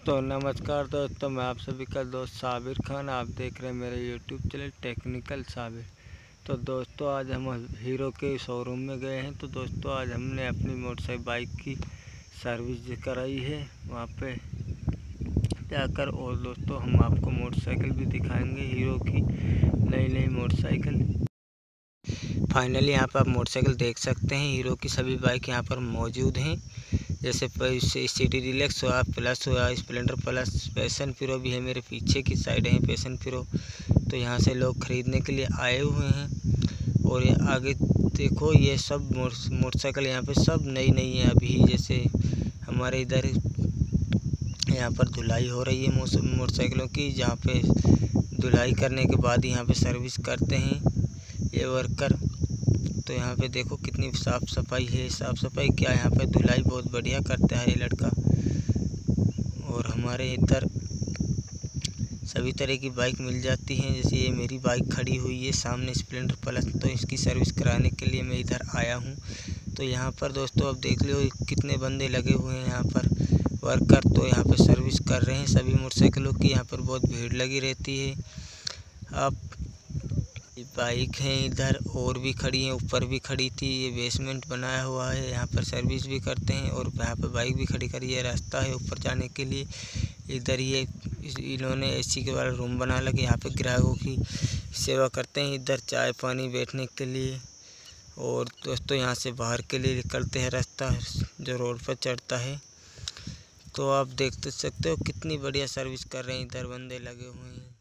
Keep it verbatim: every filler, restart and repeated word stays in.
तो नमस्कार दोस्तों, मैं आप सभी का दोस्त साबिर खान। आप देख रहे हैं मेरे यूट्यूब चैनल टेक्निकल साबिर। तो दोस्तों आज हम हीरो के शोरूम में गए हैं। तो दोस्तों आज हमने अपनी मोटरसाइकिल बाइक की सर्विस कराई है वहाँ पे जाकर। और दोस्तों हम आपको मोटरसाइकिल भी दिखाएंगे, हीरो की नई नई मोटरसाइकिल। फाइनली यहाँ पर आप मोटरसाइकिल देख सकते हैं, हीरो की सभी बाइक यहाँ पर मौजूद हैं। जैसे सिटी डिलक्स हुआ, प्लस हुआ, स्प्लेंडर प्लस, पैशन प्रो भी है। मेरे पीछे की साइड है पैशन प्रो। तो यहाँ से लोग ख़रीदने के लिए आए हुए हैं। और ये आगे देखो, ये सब मोटरसाइकिल यहाँ पे सब नई नई है अभी। जैसे हमारे इधर यहाँ पर धुलाई हो रही है मोटरसाइकिलों की, जहाँ पे धुलाई करने के बाद यहाँ पे सर्विस करते हैं ये वर्कर। तो यहाँ पे देखो कितनी साफ़ सफाई है। साफ़ सफाई क्या, यहाँ पे धुलाई बहुत बढ़िया करता है ये लड़का। और हमारे इधर सभी तरह की बाइक मिल जाती हैं। जैसे ये मेरी बाइक खड़ी हुई है सामने स्प्लेंडर प्लस, तो इसकी सर्विस कराने के लिए मैं इधर आया हूँ। तो यहाँ पर दोस्तों अब देख लो कितने बंदे लगे हुए हैं यहाँ पर वर्कर। तो यहाँ पर सर्विस कर रहे हैं सभी मोटरसाइकिलों की। यहाँ पर बहुत भीड़ लगी रहती है। आप बाइक हैं इधर और भी खड़ी हैं, ऊपर भी खड़ी थी। ये बेसमेंट बनाया हुआ है, यहाँ पर सर्विस भी करते हैं। और यहाँ पर बाइक भी खड़ी करी है, रास्ता है ऊपर जाने के लिए। इधर ये इन्होंने एसी के वाला रूम बना लगे, यहाँ पे ग्राहकों की सेवा करते हैं। इधर चाय पानी बैठने के लिए। और दोस्तों यहाँ से बाहर के लिए निकलते हैं रास्ता जो रोड पर चढ़ता है। तो आप देख सकते हो कितनी बढ़िया सर्विस कर रहे हैं, इधर बंदे लगे हुए हैं।